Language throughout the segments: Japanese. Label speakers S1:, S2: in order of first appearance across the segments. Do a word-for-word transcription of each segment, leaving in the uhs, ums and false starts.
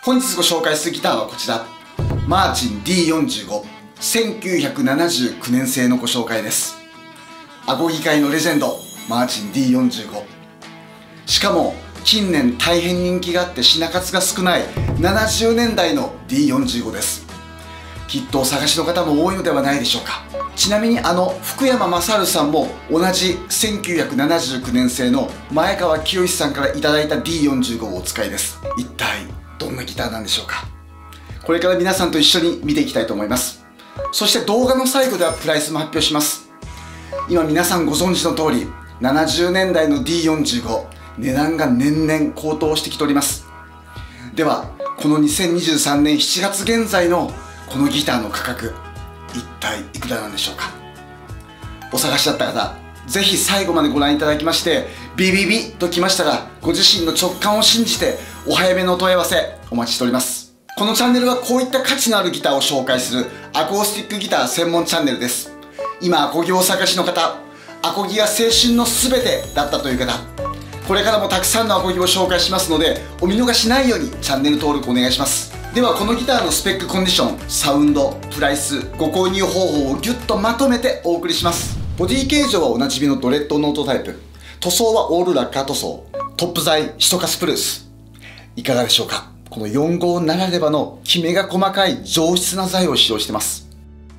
S1: 本日ご紹介するギターはこちら、マーチン ディーよんじゅうご、せんきゅうひゃくななじゅうきゅうねん製のご紹介です。アコギ界のレジェンド、マーチン ディーよんじゅうご。しかも近年大変人気があって品数が少ないななじゅうねんだいの ディーよんじゅうご です。きっとお探しの方も多いのではないでしょうか。ちなみにあの福山雅治さんも同じせんきゅうひゃくななじゅうきゅうねん製の前川清さんからいただいた ディーよんじゅうご をお使いです。一体どんなギターなんでしょうか。これから皆さんと一緒に見ていきたいと思います。そして動画の最後ではプライスも発表します。今皆さんご存知の通りななじゅうねんだいの ディーよんじゅうご、値段が年々高騰してきております。ではこのにせんにじゅうさんねんしちがつ現在のこのギターの価格、一体いくらなんでしょうか。お探しだった方、ぜひ最後までご覧いただきまして、ビビビときましたらご自身の直感を信じてお早めのお問い合わせお待ちしております。このチャンネルはこういった価値のあるギターを紹介するアコースティックギター専門チャンネルです。今アコギをお探しの方、アコギが青春の全てだったという方、これからもたくさんのアコギを紹介しますので、お見逃しないようにチャンネル登録お願いします。ではこのギターのスペック、コンディション、サウンド、プライス、ご購入方法をギュッとまとめてお送りします。ボディ形状はおなじみのドレッドノートタイプ、塗装はオールラッカー塗装、トップ材シトカスプルース。いかがでしょうか。このよんごうならではのきめが細かい上質な材を使用しています。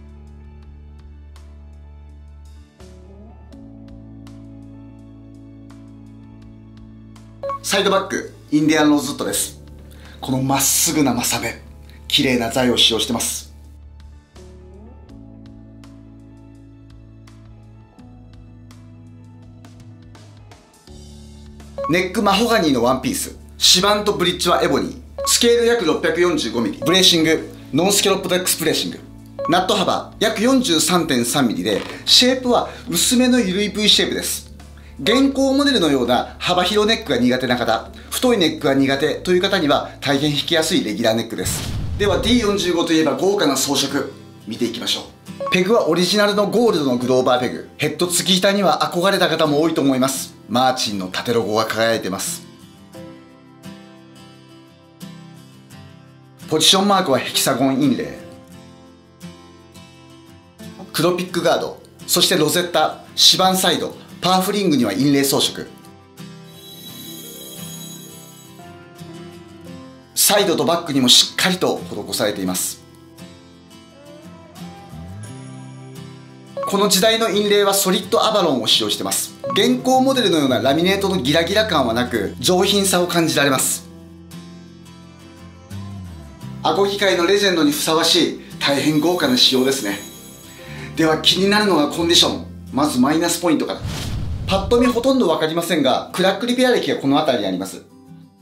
S1: サイドバック、インディアンローズウッドです。このまっすぐなマサメ、綺麗な材を使用しています。ネックマホガニーのワンピース、指板とブリッジはエボニー、スケール約 ろっぴゃくよんじゅうごミリ、ブレーシング、ノンスキャロップデックスプレーシング、ナット幅約 よんじゅうさんてんさんミリ で、シェイプは薄めのゆるい V シェイプです。現行モデルのような幅広ネックが苦手な方、太いネックが苦手という方には大変弾きやすいレギュラーネックです。では ディーよんじゅうご といえば豪華な装飾、見ていきましょう。ペグはオリジナルのゴールドのグローバーペグ。ヘッド付きギターには憧れた方も多いと思います。マーチンの縦ロゴが輝いてます。ポジションマークはヘキサゴンインレイ、黒ピックガード、そしてロゼッタ、指板サイド、パワーフリングにはインレイ装飾、サイドとバックにもしっかりと施されています。この時代のインレイはソリッドアバロンを使用しています。現行モデルのようなラミネートのギラギラ感はなく、上品さを感じられます。アコギ界のレジェンドにふさわしい大変豪華な仕様ですね。では気になるのはコンディション。まずマイナスポイントから。パッと見ほとんど分かりませんが、クラックリペア歴がこの辺りにあります。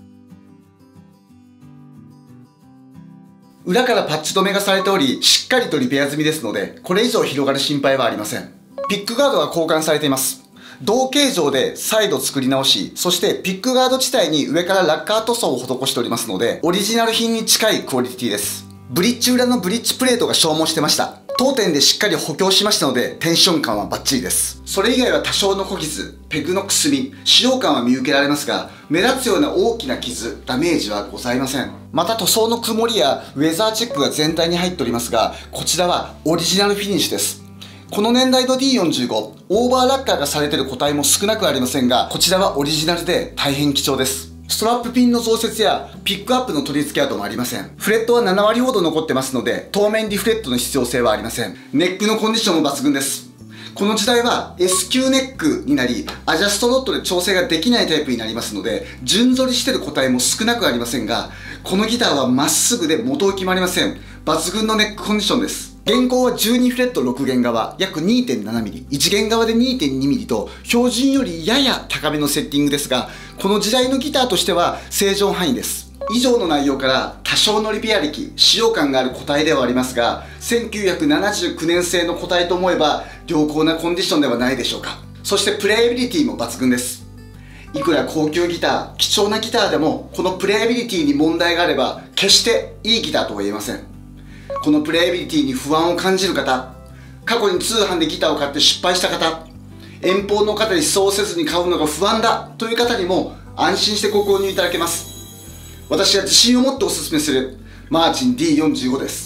S1: 裏からパッチ止めがされており、しっかりとリペア済みですので、これ以上広がる心配はありません。ピックガードが交換されています。同形状で再度作り直し、そしてピックガード自体に上からラッカー塗装を施しておりますので、オリジナル品に近いクオリティです。ブリッジ裏のブリッジプレートが消耗してました。当店でしっかり補強しましたので、テンション感はバッチリです。それ以外は多少の小傷、ペグのくすみ、使用感は見受けられますが、目立つような大きな傷、ダメージはございません。また塗装の曇りやウェザーチェックが全体に入っておりますが、こちらはオリジナルフィニッシュです。この年代の ディーよんじゅうご、オーバーラッカーがされている個体も少なくありませんが、こちらはオリジナルで大変貴重です。ストラップピンの増設やピックアップの取り付けなどもありません。フレットはななわりほど残ってますので、当面リフレットの必要性はありません。ネックのコンディションも抜群です。この時代は エス 級ネックになり、アジャストロットで調整ができないタイプになりますので、順反りしてる個体も少なくありませんが、このギターはまっすぐで元を決まりません。抜群のネックコンディションです。現行はじゅうにフレットろくげん側、約 にてんななミリ、いちげん側で にてんにミリ と標準よりやや高めのセッティングですが、この時代のギターとしては正常範囲です。以上の内容から多少のリペア歴、使用感がある個体ではありますが、せんきゅうひゃくななじゅうきゅうねん製の個体と思えば良好なコンディションではないでしょうか。そしてプレイアビリティも抜群です。いくら高級ギター、貴重なギターでもこのプレイアビリティに問題があれば決していいギターとは言えません。このプレイアビリティに不安を感じる方、過去に通販でギターを買って失敗した方、遠方の方にそうせずに買うのが不安だという方にも安心してご購入いただけます。 私が自信を持っておすすめするマーチン ディーよんじゅうご です。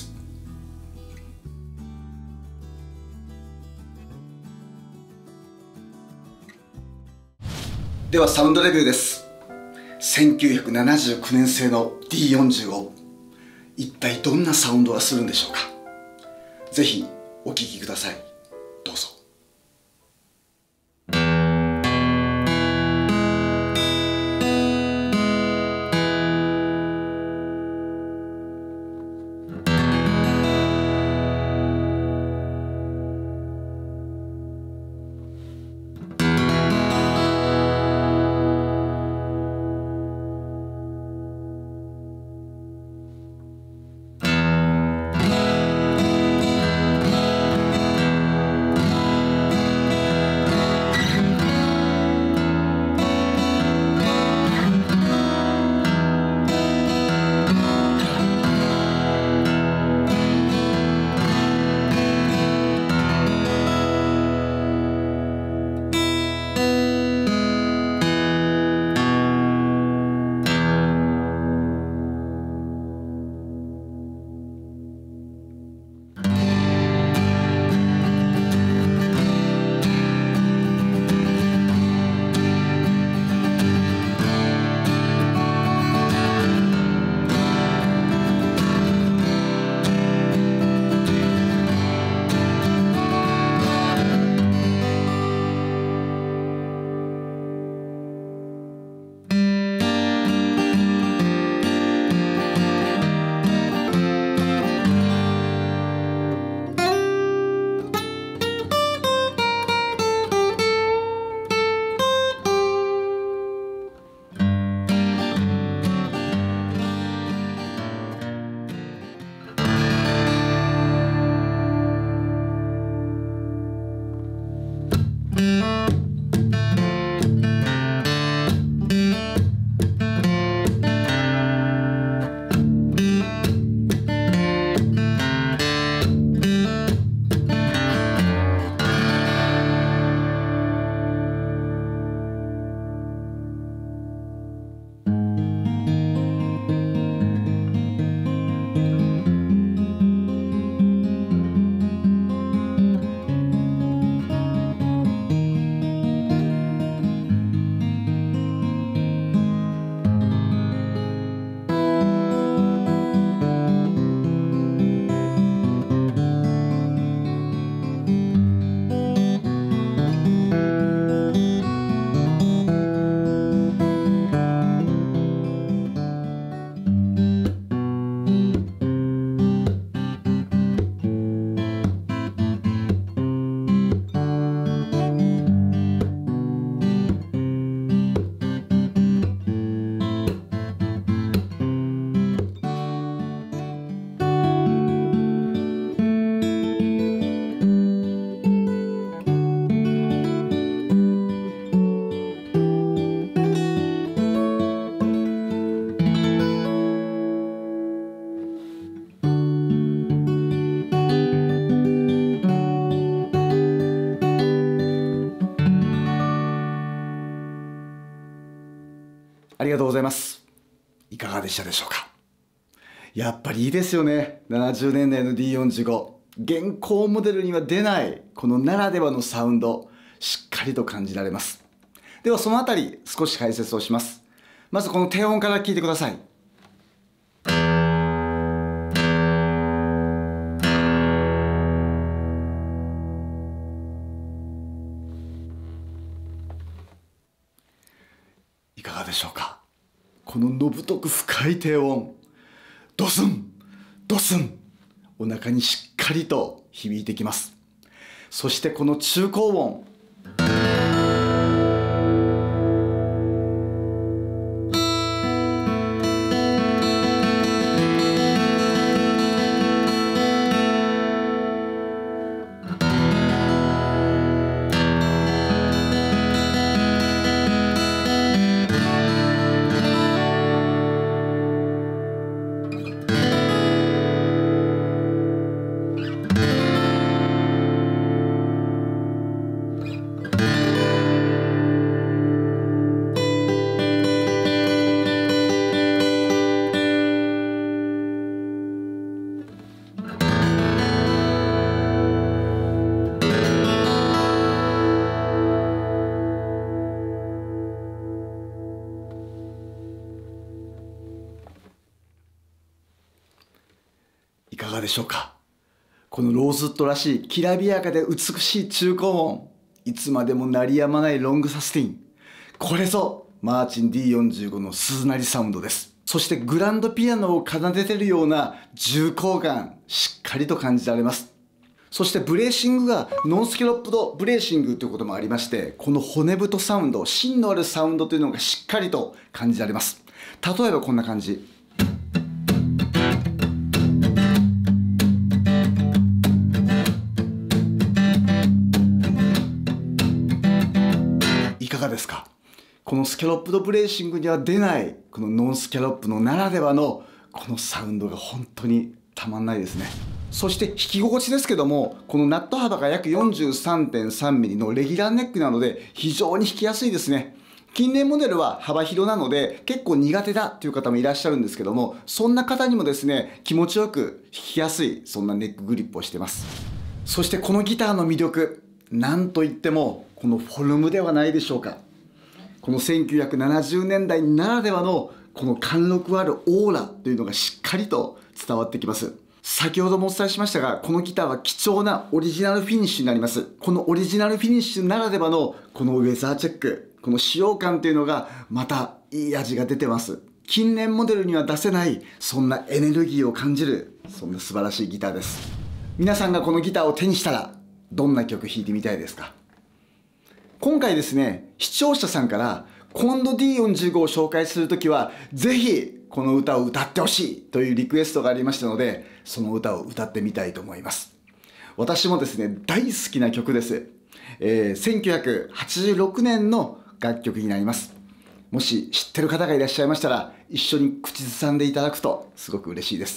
S1: ではサウンドレビューです。せんきゅうひゃくななじゅうきゅうねん製の ディーよんじゅうご、 一体どんなサウンドがするんでしょうか。ぜひお聴きください。どうぞ。ありがとうございます。いかがでしたでしょうか。やっぱりいいですよね。ななじゅうねんだいの ディーよんじゅうご。現行モデルには出ないこのならではのサウンド、しっかりと感じられます。ではそのあたり少し解説をします。まずこの低音から聞いてください。いかがでしょうか。こののぶとく深い低音、ドスンドスン、お腹にしっかりと響いてきます。そしてこの中高音、 かがでしょうか。このローズウッドらしいきらびやかで美しい中高音、いつまでも鳴りやまないロングサスティン、これぞマーチン ディーよんじゅうご の鈴なりサウンドです。そしてグランドピアノを奏でてるような重厚感、しっかりと感じられます。そしてブレーシングがノンスキャロップドブレーシングということもありまして、この骨太サウンド、芯のあるサウンドというのがしっかりと感じられます。例えばこんな感じ。いかがですか？このスキャロップドブレーシングには出ないこのノンスキャロップのならではのこのサウンドが本当にたまんないですね。そして弾き心地ですけども、このナット幅が約 よんじゅうさんてんさんミリ のレギュラーネックなので非常に弾きやすいですね。近年モデルは幅広なので結構苦手だという方もいらっしゃるんですけども、そんな方にもですね、気持ちよく弾きやすい、そんなネックグリップをしてます。そしてこのギターの魅力、なんといってもこのフォルムではないでしょうか。このせんきゅうひゃくななじゅうねんだいならではのこの貫禄あるオーラというのがしっかりと伝わってきます。先ほどもお伝えしましたが、このギターは貴重なオリジナルフィニッシュになります。このオリジナルフィニッシュならではのこのウェザーチェック、この使用感というのがまたいい味が出てます。近年モデルには出せないそんなエネルギーを感じる、そんな素晴らしいギターです。皆さんがこのギターを手にしたらどんな曲弾いてみたいですか？今回ですね、視聴者さんからコンド ディーよんじゅうご を紹介するときはぜひこの歌を歌ってほしいというリクエストがありましたので、その歌を歌ってみたいと思います。私もですね、大好きな曲です。えー、せんきゅうひゃくはちじゅうろくねんの楽曲になります。もし知ってる方がいらっしゃいましたら、一緒に口ずさんでいただくとすごく嬉しいです。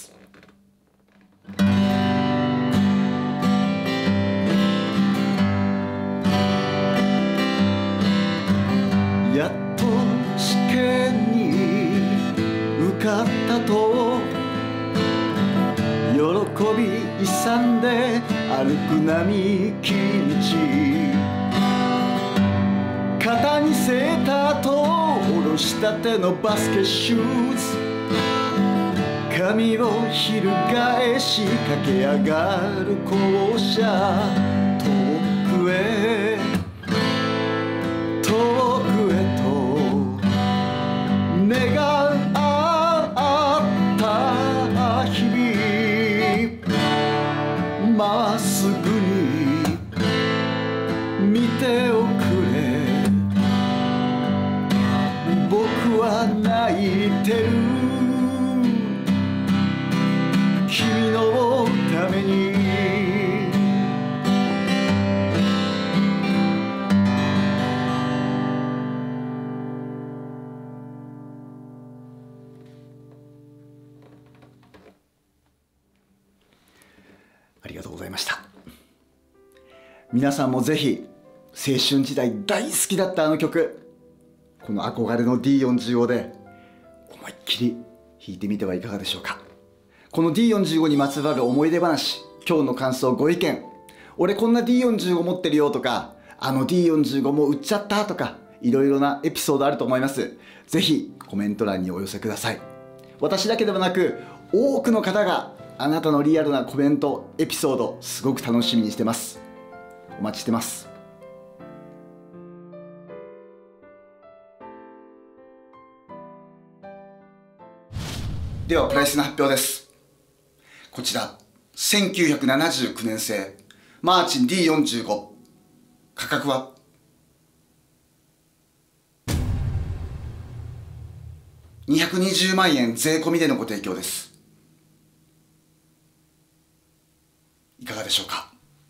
S1: やっと試験に受かったと喜び勇んで歩く並木道、肩にセーターと下ろしたてのバスケシューズ、髪を翻し駆け上がる校舎、遠くへ遠くへと願った日々、まっすぐに見ておくれ、僕は泣いてる君のために。ありがとうございました。皆さんもぜひ青春時代大好きだったあの曲、この憧れの ディーよんじゅうご で思いっきり弾いてみてはいかがでしょうか。この ディーよんじゅうご にまつわる思い出話、今日の感想、ご意見、俺こんな ディーよんじゅうご 持ってるよとか、あの ディーよんじゅうご も売っちゃったとか、いろいろなエピソードあると思います。ぜひコメント欄にお寄せください。私だけではなく多くの方があなたのリアルなコメント、エピソード、すごく楽しみにしてます。お待ちしてます。ではプライスの発表です。こちらせんきゅうひゃくななじゅうきゅうねん製マーチン ディーよんじゅうご、価格はにひゃくにじゅうまんえん税込みでのご提供です。いかがでしょうか。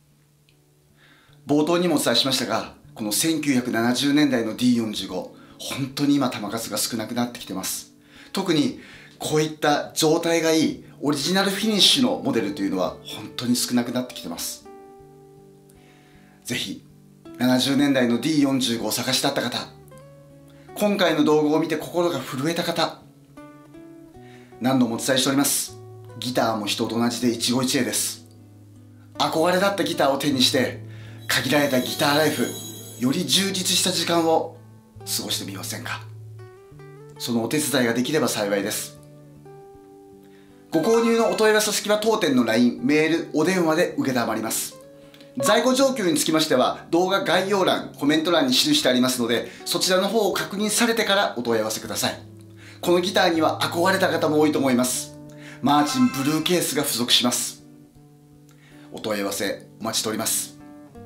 S1: 冒頭にもお伝えしましたが、このせんきゅうひゃくななじゅうねんだいの ディーよんじゅうご、本当に今球数が少なくなってきてます。特にこういった状態がいいオリジナルフィニッシュのモデルというのは本当に少なくなってきてます。ぜひななじゅうねんだいの ディーよんじゅうご を探しだった方、今回の動画を見て心が震えた方、何度もお伝えしております。ギターも人と同じで一期一会です。憧れだったギターを手にして限られたギターライフ、より充実した時間を過ごしてみませんか。そのお手伝いができれば幸いです。 ご購入のお問い合わせ先は当店の ライン、メール、お電話で承ります。在庫状況につきましては、動画概要欄、コメント欄に記してありますので、そちらの方を確認されてからお問い合わせください。このギターには憧れた方も多いと思います。マーチンブルーケースが付属します。お問い合わせお待ちしております。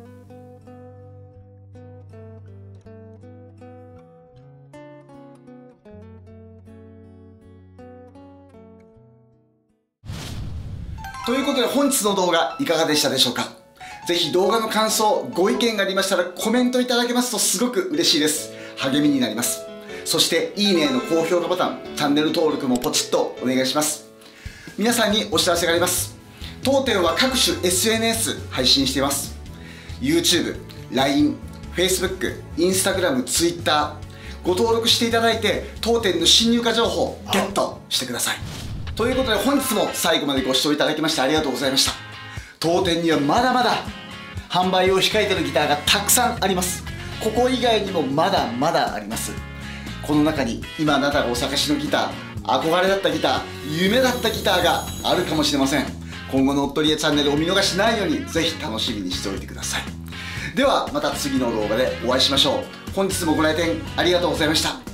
S1: ということで本日の動画いかがでしたでしょうか。ぜひ動画の感想、ご意見がありましたらコメントいただけますとすごく嬉しいです。励みになります。そしていいねの高評価ボタン、チャンネル登録もポチッとお願いします。皆さんにお知らせがあります。当店は各種 エスエヌエス 配信しています。YouTube、ライン、Facebook、Instagram、Twitter ご登録していただいて当店の新入荷情報ゲットしてください。ということで本日も最後までご視聴いただきましてありがとうございました。当店にはまだまだ販売を控えているギターがたくさんあります。ここ以外にもまだまだあります。この中に今あなたがお探しのギター、憧れだったギター、夢だったギターがあるかもしれません。今後のおっとりえチャンネルを見逃しないようにぜひ楽しみにしておいてください。ではまた次の動画でお会いしましょう。本日もご来店ありがとうございました。